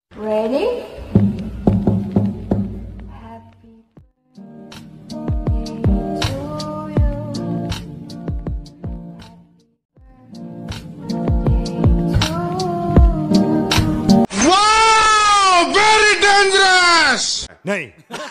Ready? नहीं।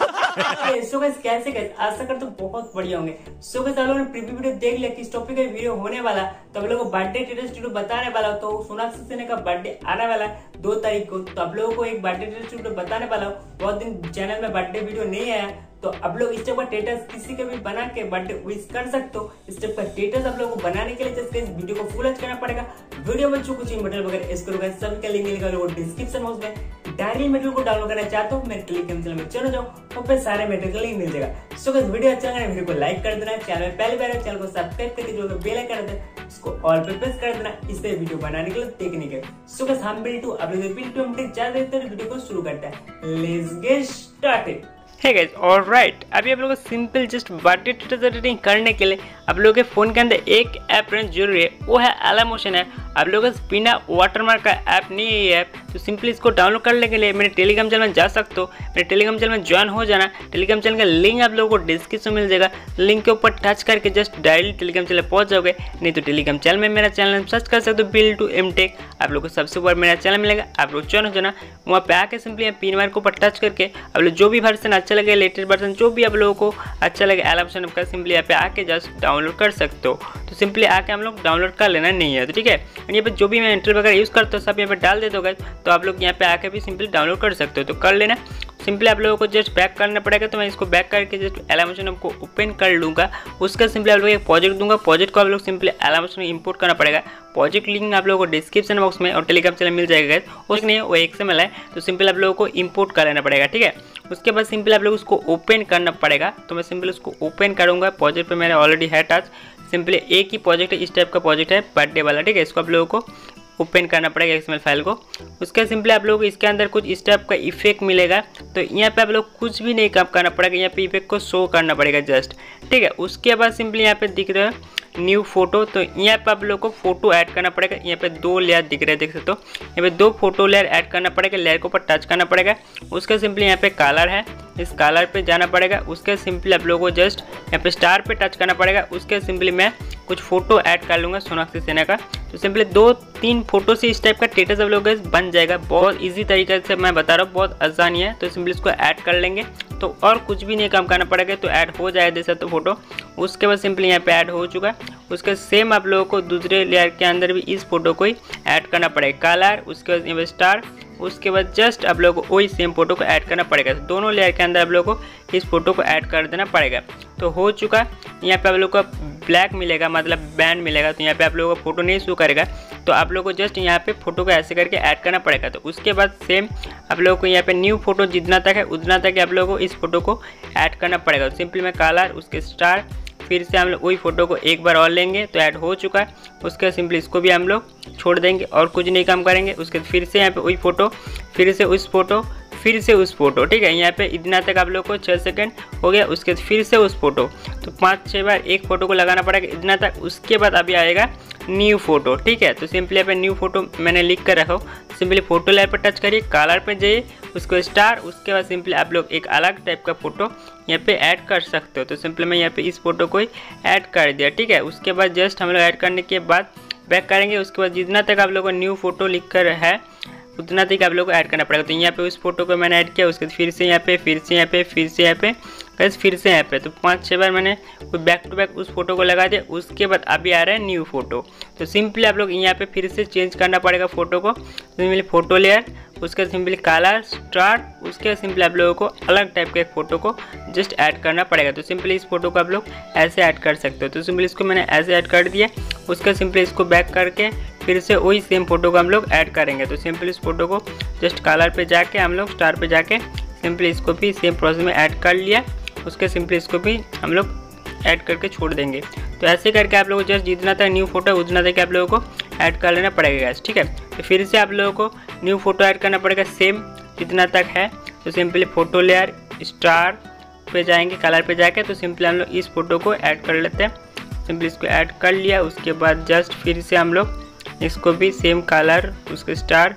So guys कैसे guys आशा करता हूं बहुत बढ़िया होंगे। सो गाइस आप लोगों ने प्रीव्यू वीडियो देख लिया किस टॉपिक का वीडियो होने वाला, तो आप लोगों को बर्थडे टेस्ट वीडियो बताने वाला हूं। तो सोनाक्षी सिन्हा का बर्थडे आने वाला है 2 तारीख को, तो आप लोगों को एक बर्थडे टेस्ट वीडियो बताने वाला हूं। बहुत दिन चैनल में बर्थडे वीडियो नहीं आया, तो आप लोग इस टाइप का स्टेटस किसी का भी बना के बर्थडे विश कर सकते हो। इस टाइप का स्टेटस आप लोगों को बनाने के लिए जस्ट इस वीडियो को फुल वॉच करना पड़ेगा। वीडियो में जो कुछ बटन वगैरह इस करोगे सभी का लिंक मिलेगा डिस्क्रिप्शन बॉक्स में। डायरी मेटेरियल को डाउनलोड करना चाहते हो मेरे टेलीग्राम चैनल में चले जाओ, तो पे सारे मेटेरियल का लिंक मिल जाएगा। सो गाइस वीडियो अच्छा लगा वीडियो को लाइक कर देना, चैनल में पहली बार है चैनल को सब्सक्राइब करके जो बेल आइकन रहता है उसको ऑल पे प्रेस कर देना, इससे वीडियो बनाने के लिए देखने के। सो गाइस हम बिल्टू अब बिल्टू हम ज्यादा देते हैं, वीडियो को शुरू करते हैं। Let's get started. Hey guys alright, अभी आप लोगों को simple just birthday status editing करने के लिए आप लोगों के फोन के अंदर एक ऐप रहना जरूरी है, वो है एलामोशन ऐप। आप लोगों को बिना वाटरमार्क का ऐप नहीं है ये ऐप, तो सिंपली इसको डाउनलोड करने के लिए मेरे टेलीग्राम चैनल में जा सकते हो। मेरे टेलीग्राम चैनल में ज्वाइन हो जाना। टेलीग्राम चैनल का लिंक आप लोगों को डिस्क्रिप्शन में मिल जाएगा। लिंक के ऊपर टच करके जस्ट डायरेक्ट टेलीग्राम चैनल पहुंच जाओगे, नहीं तो टेलीग्राम चैनल में मेरा चैनल सर्च कर सकते हो बिल्टू एमटेक। आप लोग को सबसे ऊपर मेरा चैनल मिलेगा, आप लोग ज्वाइन हो जाना। वहाँ पे आके सिंपली पिन मार्क के ऊपर टच करके आप लोग जो भी वर्जन अच्छा लगे, लेटेस्ट वर्जन जो भी आप लोगों को अच्छा लगे एलामोशन का, सिंपली यहाँ पे आके जस्ट डाउनलोड कर सकते हो। तो सिंपली आके हम लोग डाउनलोड कर लेना नहीं है, तो ठीक है। यहाँ पे जो भी मैं इंटरव्यू वगैरह यूज़ करता हूँ सब यहाँ पे डाल देते हो गाइस, तो आप लोग यहाँ पे आके भी सिंपली डाउनलोड कर सकते हो, तो कर लेना। सिंपली आप लोगों को जस्ट बैक करना पड़ेगा, तो मैं इसको बैक करके जस्ट एलामोशन आपको ओपन कर लूँगा। उसका सिंपली आप लोग एक प्रोजेक्ट दूंगा, प्रोजेक्ट को आप लोग सिंपली एलामोशन में इंपोर्ट करना पड़ेगा। प्रोजेक्ट लिंक आप लोगों को डिस्क्रिप्शन बॉक्स में और टेलीग्राम चैनल मिल जाएगा गाइस। उसके नहीं वो XML है, तो सिंपल आप लोगों को इंपोर्ट कर लेना पड़ेगा, ठीक है। उसके बाद सिंपली आप लोग उसको ओपन करना पड़ेगा, तो मैं सिंपली उसको ओपन करूँगा। प्रोजेक्ट पे मेरा ऑलरेडी है टच, सिंपली एक ही प्रोजेक्ट है, इस टाइप का प्रोजेक्ट है बर्थडे वाला, ठीक है। इसको आप लोगों को ओपन करना पड़ेगा XML फाइल को। उसके सिंपली आप लोगों को इसके अंदर कुछ इस टाइप का इफेक्ट मिलेगा, तो यहाँ पे आप लोग कुछ भी नहीं काम करना पड़ेगा, यहाँ पे इफेक्ट को शो करना पड़ेगा जस्ट, ठीक है। उसके बाद सिंपली यहाँ पे दिख रहा है न्यू फोटो, तो यहाँ पे आप लोग को फोटो ऐड करना पड़ेगा। यहाँ पे 2 लेयर दिख रहे हैं, देख सकते हो। यहाँ पे 2 फोटो लेयर ऐड करना पड़ेगा, लेयर के ऊपर टच करना पड़ेगा। उसके सिंपली यहाँ पे कलर है, इस कलर पे जाना पड़ेगा। उसके सिंपली आप लोगों को जस्ट यहाँ पे स्टार पे टच करना पड़ेगा। उसके सिंपली मैं कुछ फोटो ऐड कर लूँगा सोनाक्षी सिन्हा का, तो सिंपली 2-3 फोटो से इस टाइप का स्टेटस आप लोगों का बन जाएगा। बहुत इजी तरीके से मैं बता रहा हूँ, बहुत आसानी है। तो सिंपली इसको ऐड कर लेंगे, तो और कुछ भी नहीं काम करना पड़ेगा, तो ऐड हो जाएगा जैसा तो फोटो। उसके बाद सिंपली यहाँ पे ऐड हो चुका है। उसके सेम आप लोगों को दूसरे लेयर के अंदर भी इस फोटो को ही ऐड करना पड़ेगा, कलर, उसके बाद यहाँ पे स्टार। उसके बाद जस्ट आप लोगों को वही सेम फोटो को ऐड करना पड़ेगा। तो दोनों लेयर के अंदर आप लोगों को इस फोटो को ऐड कर देना पड़ेगा। तो हो चुका। यहाँ पे आप लोगों को ब्लैक मिलेगा, मतलब बैंड मिलेगा, तो यहाँ पे आप लोगों को फोटो नहीं शो करेगा, तो आप लोगों को जस्ट यहाँ पे फोटो को ऐसे करके ऐड करना पड़ेगा। तो उसके बाद सेम आप लोगों को यहाँ पे न्यू फोटो जितना तक है उतना तक आप लोगों को इस फोटो को ऐड करना पड़ेगा। तो सिंपली मैं कलर, उसके स्टार, फिर से हम लोग वही फोटो को एक बार और लेंगे, तो ऐड हो चुका है। उसके सिंपली इसको भी हम लोग छोड़ देंगे और कुछ नहीं काम करेंगे। उसके फिर से यहाँ पे वही फोटो, फिर से उस फोटो, फिर से उस फोटो, ठीक है। यहाँ पे इतना तक आप लोग को 6 सेकंड हो गया। उसके फिर से उस फोटो, तो 5-6 बार एक फोटो को लगाना पड़ेगा इतना तक। उसके बाद अभी आएगा न्यू फोटो, ठीक है। तो सिंपली यहाँ पे न्यू फोटो मैंने लिख कर रखा हूँ। सिंपली फोटो लेयर पर टच करिए, कलर पे जाइए, उसको स्टार। उसके बाद सिंपली आप लोग एक अलग टाइप का फोटो यहाँ पे ऐड कर सकते हो। तो सिंपली मैं यहाँ पे इस फोटो को ही ऐड कर दिया, ठीक है। उसके बाद जस्ट हम लोग ऐड करने के बाद बैक करेंगे। उसके बाद जितना तक आप लोगों को न्यू फोटो लिख कर है उतना तक आप लोगों को ऐड करना पड़ेगा। तो यहाँ पे उस फोटो को मैंने ऐड किया। उसके फिर से यहाँ पे, फिर से यहाँ पे, फिर से यहाँ पे, फिर से यहाँ पे, तो 5-6 बार मैंने बैक टू बैक उस फोटो को लगा दिया। उसके बाद अभी आ रहा है न्यू फोटो, तो सिंपली आप लोग यहाँ पे फिर से चेंज करना पड़ेगा फोटो को। सिंपली फोटो लेयर, उसके सिंपली कलर, स्टार्ट। उसके सिंपली आप लोगों को अलग टाइप के एक फोटो को जस्ट ऐड करना पड़ेगा। तो सिंपली इस फोटो को आप लोग ऐसे ऐड कर सकते हो। तो सिंपली इसको मैंने ऐसे ऐड कर दिया। उसका सिंपली इसको बैक करके फिर से वही सेम फोटो को हम लोग ऐड करेंगे। तो सिंपली इस फोटो को जस्ट कलर पे जाके हम लोग स्टार पे जाके सिंपली इसको भी सेम प्रोसेस में ऐड कर लिया। उसके सिंपली इसको भी हम लोग ऐड करके छोड़ देंगे। तो ऐसे करके आप लोगों को जस्ट जितना तक न्यू फोटो है उतना तक आप लोगों को ऐड कर लेना पड़ेगा गाइस, ठीक है। तो फिर से आप लोगों को न्यू फोटो ऐड करना पड़ेगा सेम जितना तक है। तो सिंपली फोटो लेयर, स्टार पे जाएंगे, कलर पे जाके, तो सिंपली हम लोग इस फोटो को ऐड कर लेते हैं। सिंपली इसको ऐड कर लिया। उसके बाद जस्ट फिर से हम लोग इसको भी सेम कलर, उसके स्टार,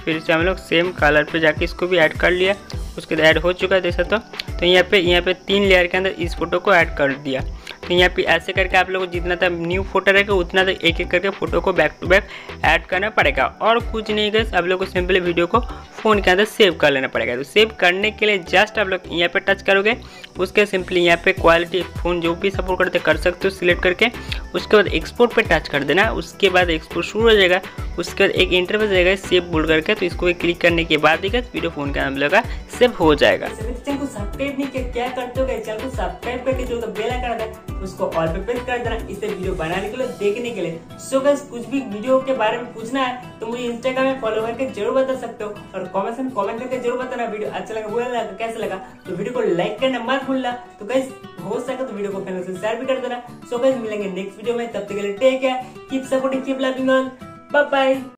फिर से हम लोग सेम कलर पे जाके इसको भी ऐड कर लिया। उसके बाद ऐड हो चुका है जैसा तो यहाँ पे 3 लेयर के अंदर इस फोटो को ऐड कर दिया। तो यहाँ पे ऐसे करके आप लोगों को जितना तक न्यू फोटो रहेगा उतना तक एक एक करके फोटो को बैक टू बैक ऐड करना पड़ेगा और कुछ नहीं गाइस, आप लोगों को सिंपली वीडियो को फ़ोन के अंदर सेव कर लेना पड़ेगा। तो सेव करने के लिए जस्ट आप लोग यहाँ पे टच करोगे, उसके सिंपली यहाँ पे क्वालिटी फ़ोन जो भी सपोर्ट करते कर सकते हो सिलेक्ट करके, उसके बाद एक्सपोर्ट पे टच कर देना। उसके बाद एक्सपोर्ट शुरू हो जाएगा, उसके बाद एक इंटरफेस आएगा सेव बोल करके, तो इसको क्लिक करने के बाद ही वीडियो फ़ोन के अंदर लगा सेव हो जाएगा। चैनल को सब्सक्राइब नहीं किया क्या करते हो, चैनल को सब्सक्राइब करके जो बेल आइकन आता है उसको ऑल पे प्रेस कर देना, इसे वीडियो बनाने के लिए देखने के लिए। सो गाइस कुछ भी वीडियो के बारे में पूछना है तो मुझे इंस्टाग्राम में फॉलो करके जरूर बता सकते हो और कमेंट करके जरूर बताना वीडियो अच्छा लगा बुरा लगा कैसा लगा। तो वीडियो को लाइक करना मत भूलना। तो गाइस हो सके तो वीडियो को फ्रेंड्स से शेयर भी कर देना। सो गाइस मिलेंगे नेक्स्ट वीडियो में, तब तक के लिए take care, keep supporting, keep loving all, bye bye.